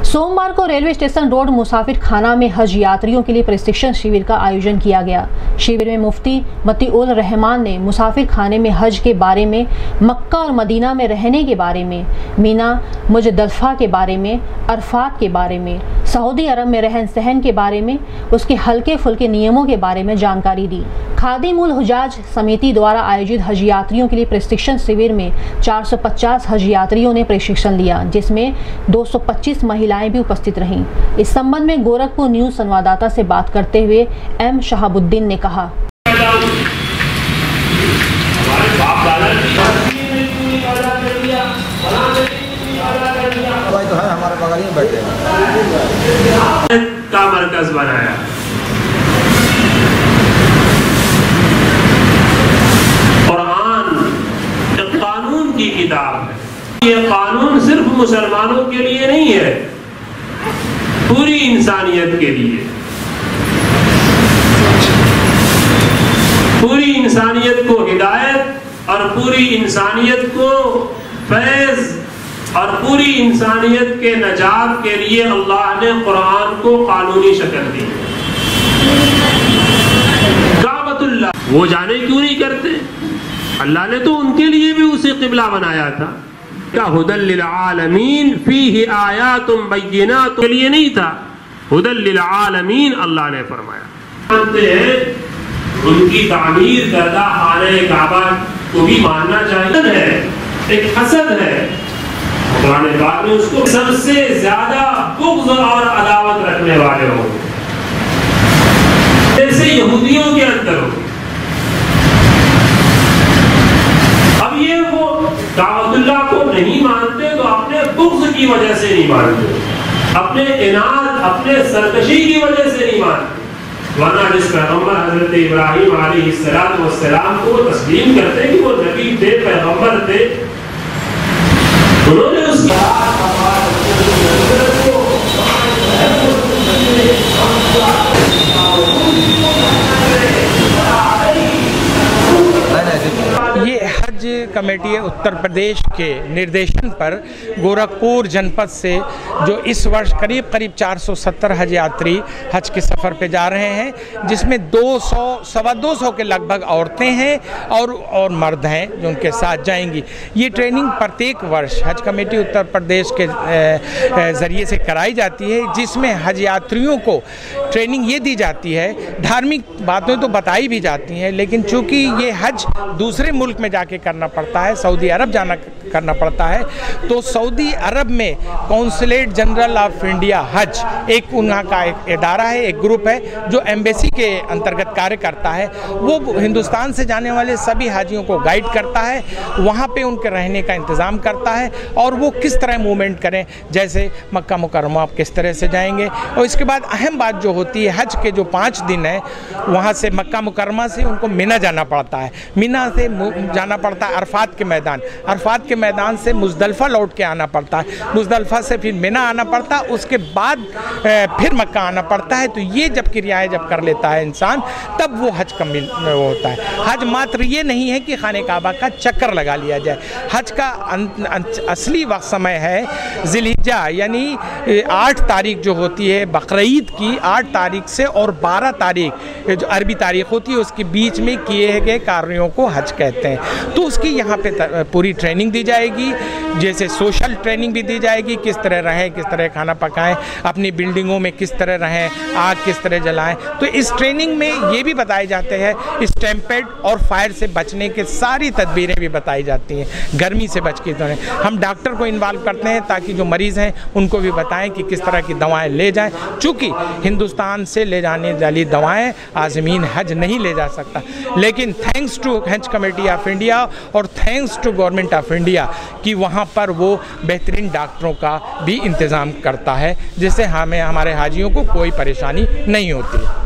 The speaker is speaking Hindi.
सोमवार को रेलवे स्टेशन रोड मुसाफिर खाना में हज यात्रियों के लिए प्रशिक्षण शिविर का आयोजन किया गया। शिविर में मुफ्ती मतीउल रहमान ने मुसाफिर खाने में हज के बारे में, मक्का और मदीना में रहने के बारे में, मीना मुजदलफा के बारे में, अरफात के बारे में, सऊदी अरब में रहन सहन के बारे में, उसके हल्के फुल्के नियमों के बारे में जानकारी दी। खादिमुल हुजाज समिति द्वारा आयोजित हज यात्रियों के लिए प्रशिक्षण शिविर में 450 हज यात्रियों ने प्रशिक्षण लिया, जिसमें 225 महिलाएं भी उपस्थित रहीं। इस संबंध में गोरखपुर न्यूज संवाददाता से बात करते हुए एम शहाबुद्दीन ने कहा, तो है हमारे बगल में बैठे का मरकज बनाया। कुरान एक कानून की किताब है। ये कानून सिर्फ मुसलमानों के लिए नहीं है, पूरी इंसानियत के लिए, पूरी इंसानियत को हिदायत और पूरी इंसानियत को फैज और पूरी इंसानियत के नजात के लिए अल्लाह ने कुरान को कानूनी शक्ल दी। काबतुल्लाह वो जाने क्यों नहीं करते? अल्लाह ने तो उनके लिए भी उसे किबला बनाया था। क्या हुदल लिल आलमीन फीही आयातुम बय्यिनात के लिए नहीं था, हुदल लिल आलमीन अल्लाह ने फरमाया। मानते हैं उनकी तामीर करदा खाने काबा को भी मानना चाहिए, एक हसद है। कुरान पाक में उसको सबसे ज्यादा बुग़्ज़ और अदावत रखने वाले हो, जैसे यहूदियों के अंदर हो। अब ये वो काबतुल्लाह को नहीं मानते तो अपने बुग़्ज़ की वजह से नहीं मानते, अपने इनाद, अपने सरकशी की वजह से नहीं मानते। वरना जिस पैगंबर हजरत इब्राहिम अलैहिस्सलाम को तस्लीम करते कि वो नबी थे, पैगंबर थे, उन्होंने उसकी ये हज कमेटी उत्तर प्रदेश के निर्देशन पर गोरखपुर जनपद से जो इस वर्ष करीब 470 हज यात्री हज के सफ़र पे जा रहे हैं, जिसमें 200-225 के लगभग औरतें हैं और मर्द हैं जो उनके साथ जाएंगी। ये ट्रेनिंग प्रत्येक वर्ष हज कमेटी उत्तर प्रदेश के ज़रिए से कराई जाती है, जिसमें हज यात्रियों को ट्रेनिंग ये दी जाती है, धार्मिक बातें तो बताई भी जाती हैं, लेकिन चूँकि ये हज दूसरे मुल्क में जाके करना पड़ता है, सऊदी अरब करना पड़ता है, तो सऊदी अरब में कौंसलेट जनरल ऑफ इंडिया हज एक उनका का एक इदारा है, एक ग्रुप है जो एम्बेसी के अंतर्गत कार्य करता है। वो हिंदुस्तान से जाने वाले सभी हाजियों को गाइड करता है, वहाँ पे उनके रहने का इंतज़ाम करता है और वो किस तरह मूवमेंट करें, जैसे मक्का मुकर्रमा आप किस तरह से जाएंगे। और इसके बाद अहम बात जो होती है, हज के जो 5 दिन हैं वहाँ से मक्का मुकर्रमा से उनको मिना जाना पड़ता है, मिना से जाना पड़ता है अरफात के मैदान, अरफात के मैदान से मुजदलफा लौट के आना पड़ता है, मुजदलफा से फिर मिना आना पड़ता है, उसके बाद फिर मक्का आना पड़ता है। तो ये जब क्रियाएं जब कर लेता है इंसान, तब वो हज का होता है। हज मात्र ये नहीं है कि खाने काबा का चक्कर लगा लिया जाए, हज का असली वक्त समय है ज़िलहिज्जा, यानी 8 तारीख जो होती है बकरीद की, 8 तारीख से और 12 तारीख जो अरबी तारीख होती है, उसके बीच में किए गए कार्यों को हज कहते हैं। तो उसकी यहाँ पे पूरी ट्रेनिंग दी जाएगी, जैसे सोशल ट्रेनिंग भी दी जाएगी, किस तरह रहें, किस तरह खाना पकाएं, अपनी बिल्डिंगों में किस तरह रहें, आग किस तरह जलाएं। तो इस ट्रेनिंग में ये भी बताए जाते हैं स्टैम्पेड और फायर से बचने के सारी तदबीरें भी बताई जाती हैं, गर्मी से बच के तो हम डॉक्टर को इन्वॉल्व करते हैं ताकि जो मरीज़ हैं उनको भी बताएं कि किस तरह की दवाएँ ले जाएँ, चूँकि हिंदुस्तान से ले जाने वाली दवाएँ आज़मीन हज नहीं ले जा सकता। लेकिन thanks to Haj committee of India और thanks to government of India कि वहाँ पर वो बेहतरीन डॉक्टरों का भी इंतज़ाम करता है, जिससे हमें हमारे हाजियों को कोई परेशानी नहीं होती।